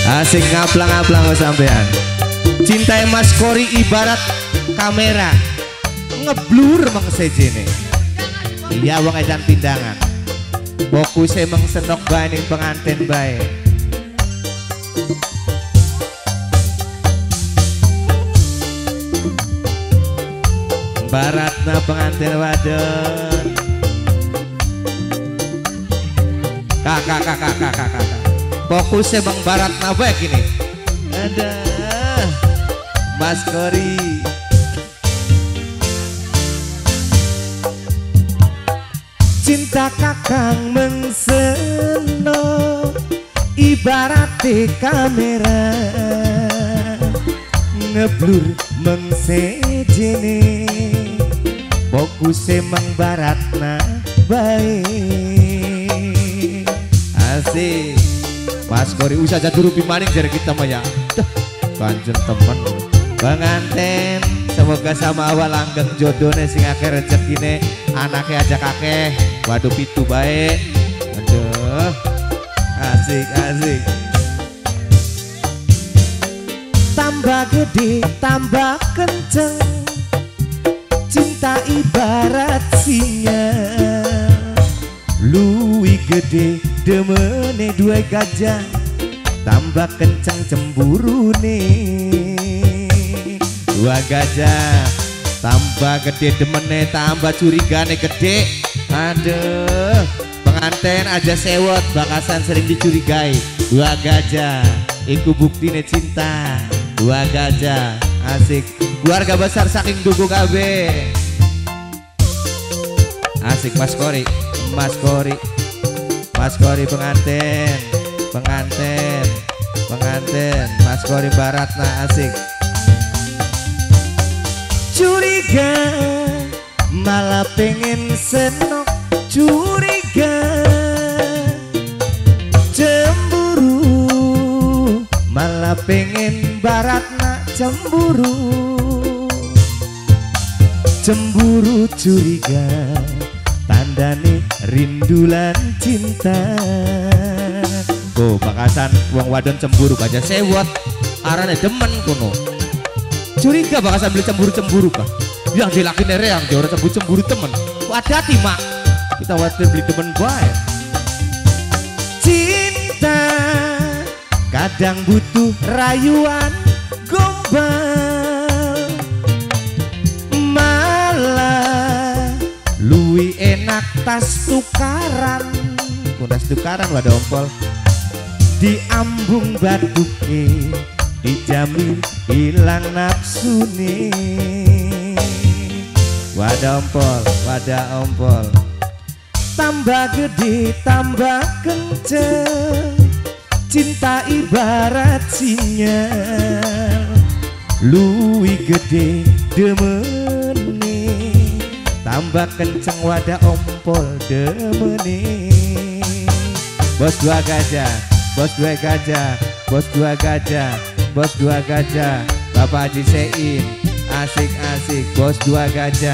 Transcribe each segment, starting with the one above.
Asik ngaplang-ngaplang sampean. Cintai Mas Kori ibarat kamera ngeblur mengsejene. Iya wong edan pindangan. Fokusnya mengsenok bae ning pengantin bae. Baratna pengantin wadon. Kakak. Fokusnya Bang Baratna bae gini. Ada Mas Kori. Cinta kakang mengseno ibarat kamera ngeblur mengsejene fokus emang Baratna baik. Asik Mas Kori usah jatuh rupi maning dari kita mah ya. Kanjen temen pengantin semoga sama awal langgeng jodohnya sing akeh rezekine anaknya aja kakek. Waduh pitu baik. Aduh asik. Tambah gede tambah kenceng cinta ibarat singa luwih gede demene dua gajah tambah kenceng cemburu nih. Dua gajah tambah gede demene tambah curigane gede. Aduh pengantin aja sewot bakasan sering dicurigai. Dua gajah iku buktine cinta. Dua gajah asik keluarga besar saking duku KB. Asik Mas Kori pengantin Mas Kori Baratna asik. Curiga malah pengen senok curiga cemburu malah pengen Baratna cemburu curiga tandane rindulan cinta. Tuh bakasan wong wadon cemburu aja sewot arane demen kono. Curiga bakasan beli cemburu kah? Yang dilakine reang dia ora cemburu temen. Wadati mak. Kita wadah beli temen bae. Cinta kadang butuh rayuan gombal. Malah luwi enak tas tukaran. Kudas tukaran wadah ompol. Diambung baduke dijamin hilang nafsu nih. Wadah ompol tambah gede tambah kenceng cinta ibarat singa luwih gede demene tambah kenceng wadah ompol demene. Bos dua gajah Bapak Haji Sein asik bos dua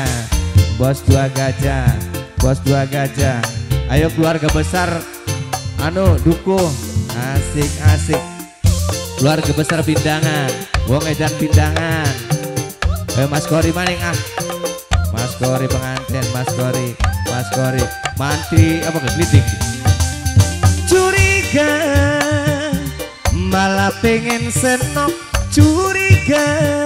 gajah ayo keluarga besar dukung asik keluarga besar pindangan wong edan pindangan. Mas Kori maning Mas Kori pengantin Mas Kori mantri apa keglitik curiga malah pengen senok curiga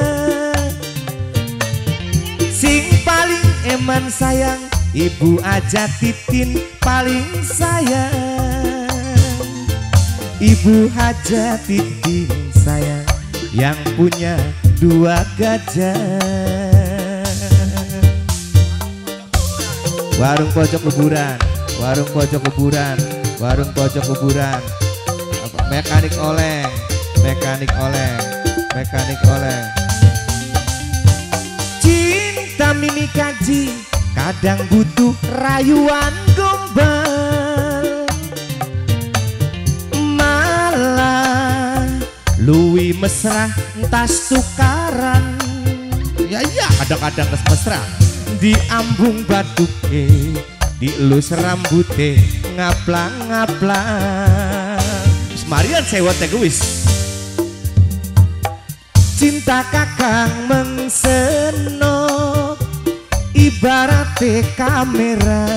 sing paling eman sayang ibu aja titin paling sayang. Ibu Haja titin sayang yang punya dua gajah. Warung pojok kuburan mekanik oleng cinta mimi kaji kadang butuh rayuan gombal malah luwi mesra entas tukaran ya kadang-kadang mesra diambung baduke dielus rambute ngaplang Marian sewot egois. Cinta kakang mengseno ibarate kamera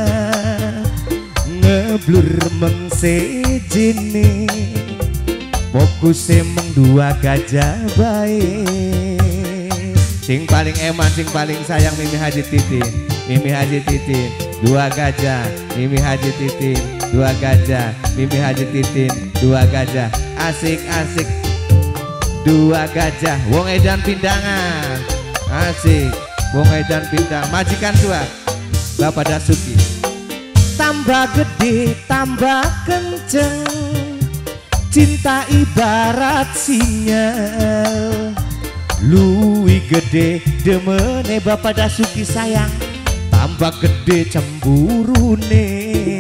ngeblur mengsejene fokusnya meng dua gajah baik. Sing paling eman, sing paling sayang Mimi Haji Titin. Mimi Haji Titin, dua gajah. Mimi Haji Titin, dua gajah. Mimi Haji Titin, dua gajah. Asik-asik, dua gajah. Wong edan pindangan. Asik, wong edan pindang. Majikan tua, Bapak Dasuki. Tambah gede, tambah kenceng. Cinta ibarat sinyal. Luwih gede demene Bapak Dasuki sayang, tambah gede cemburune.